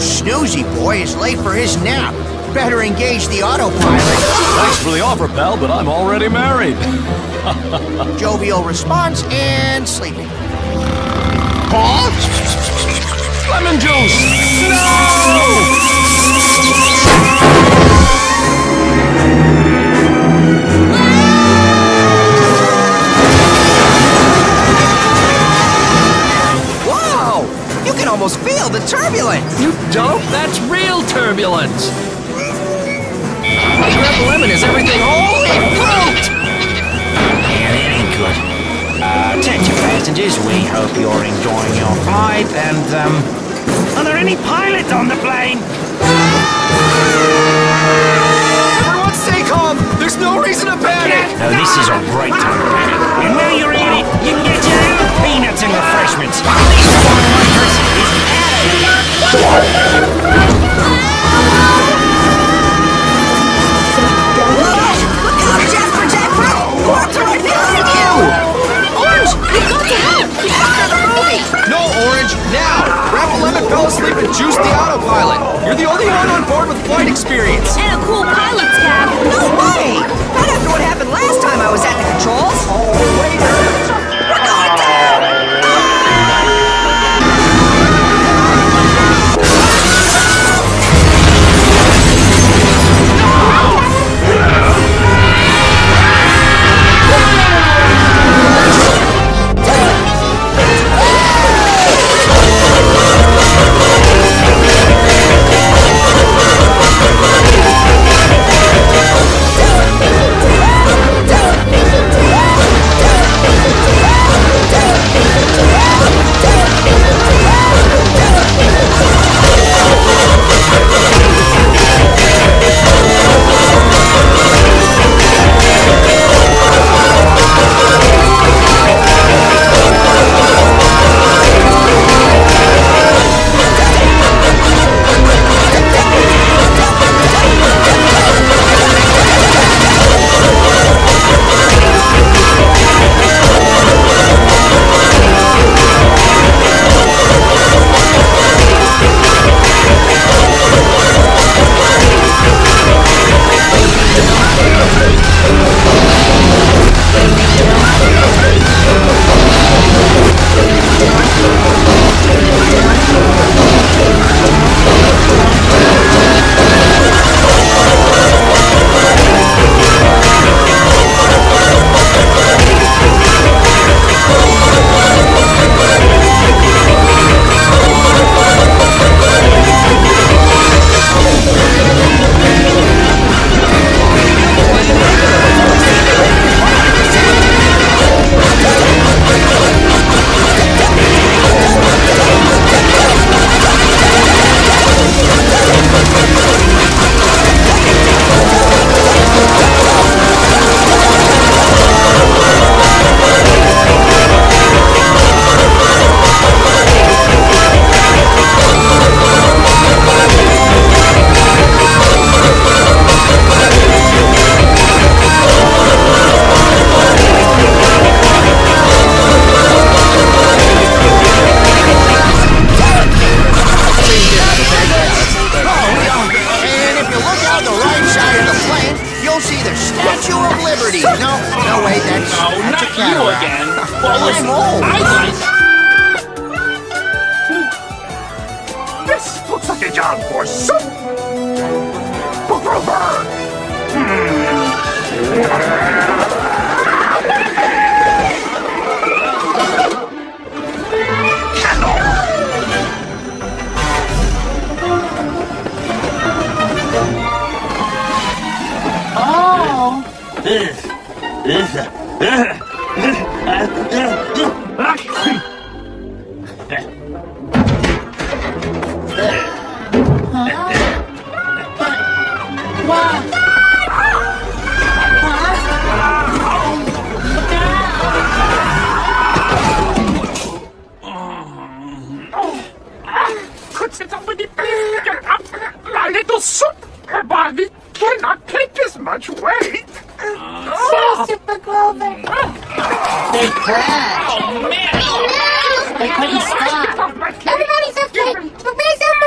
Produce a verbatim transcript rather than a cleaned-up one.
snoozy boy is late for his nap. Better engage the autopilot. Thanks for the offer, pal, but I'm already married. Jovial response and sleeping. Huh? Lemon juice! No! You can almost feel the turbulence! You dope? That's real turbulence! Grandpa Lemon, is everything holy fruit? Yeah, that ain't good. Uh, attention passengers, we hope you're enjoying your flight, and, um... are there any pilots on the plane? Everyone stay calm! There's no reason to panic! Oh, this is a great time to panic. And while you're in it, you can get your own peanuts and refreshments. This one waitress is out of here. Look out, Jasper Jasper! Corpse are right behind you! Orange, you've got to help! He's back in the movie! No, Orange, now! Grandpa Lemon fell asleep and juiced the autopilot. You're the only one on board with flight experience. And a cool pilot's cap. No way! Not after what happened last time I was at the controls. We're going down! They couldn't stop. Everybody's okay, but where's our